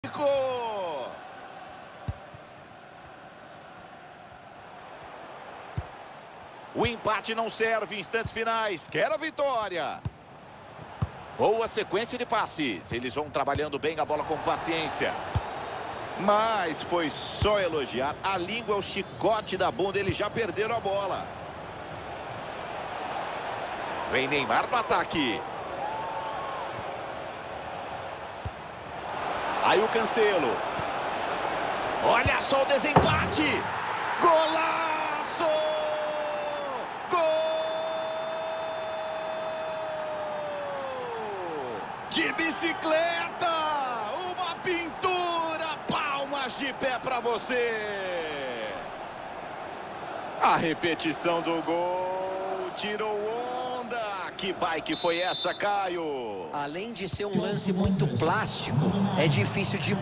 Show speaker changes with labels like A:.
A: O empate não serve em instantes finais. Quer a vitória. Boa sequência de passes. Eles vão trabalhando bem a bola com paciência. Mas foi só elogiar. A língua é o chicote da bunda. Eles já perderam a bola. Vem Neymar no ataque. Aí o Cancelo. Olha só o desempate. Golaço! Gol! De bicicleta! Uma pintura! Palmas de pé para você! A repetição do gol tirou onda. Que bike foi essa, Caio?
B: Além de ser um lance muito plástico, é difícil de